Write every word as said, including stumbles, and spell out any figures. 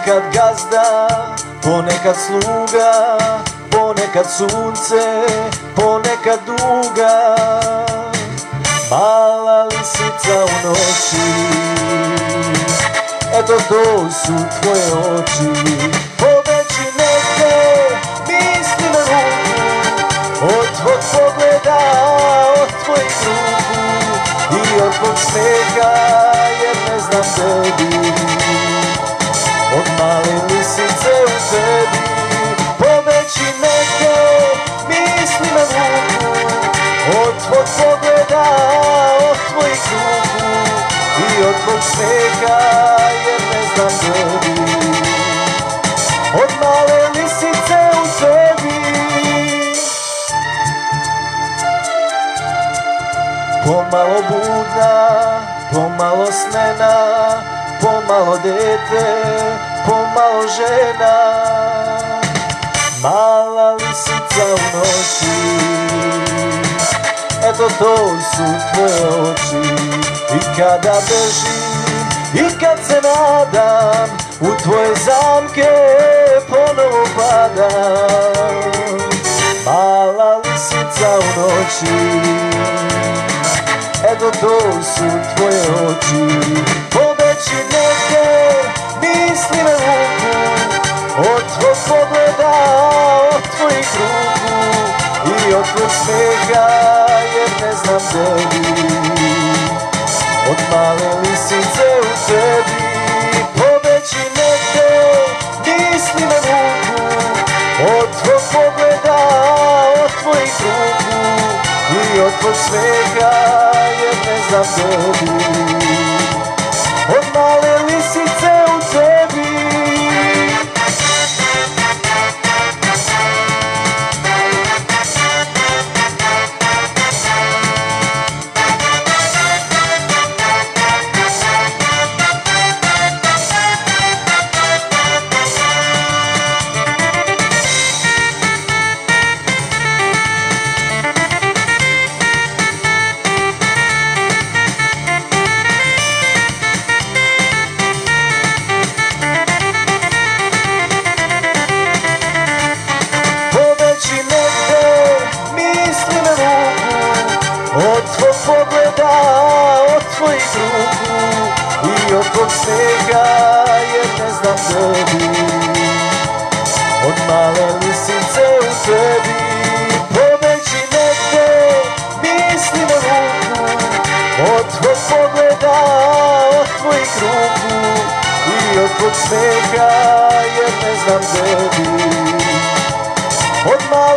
Ponekad gazda, ponekad sluga, ponekad sunce, ponekad duga. Mala lisica u noći, eto to su tvoje oči. Pobeći negde, misli na ruku, od tvog pogleda, od tvojih ruku i od tvog smeha, jer ne znam tebi. Od male lisice u tebi, pobeći negde, misli na ruku, od tvog pogleda, od tvojih ruku i od tvog smeha, jer ne znam tebi. Od male lisice u tebi. Pomalo budna, pomalo smena, pomalo dete, pomalo žena. Mala lisica u noći, eto to su tvoje oči. I kada bežim, i kad se nadam, u tvoje zamke ponovo padam. Mala lisica u noći, eto to su tvoje oči. Pobeći negde, misli na ruku, od tvog pogleda, od tvojih ruku i od tvog smeha, jer ne znam tebi. Od male lisice u tebi, pobeći negde, misli na ruku, od tvog pogleda, od tvojih ruku i od tvog smeha, jer ne znam tebi. Od male lisice u tebi. Od tvog pogleda, od tvojih ruku i od tvog smeha, jer ne znam tebi. Od male lisice u tebi, pobeći negde, misli na ruku, od tvog pogleda, od tvojih ruku i od tvog smeha, jer ne znam tebi. Od male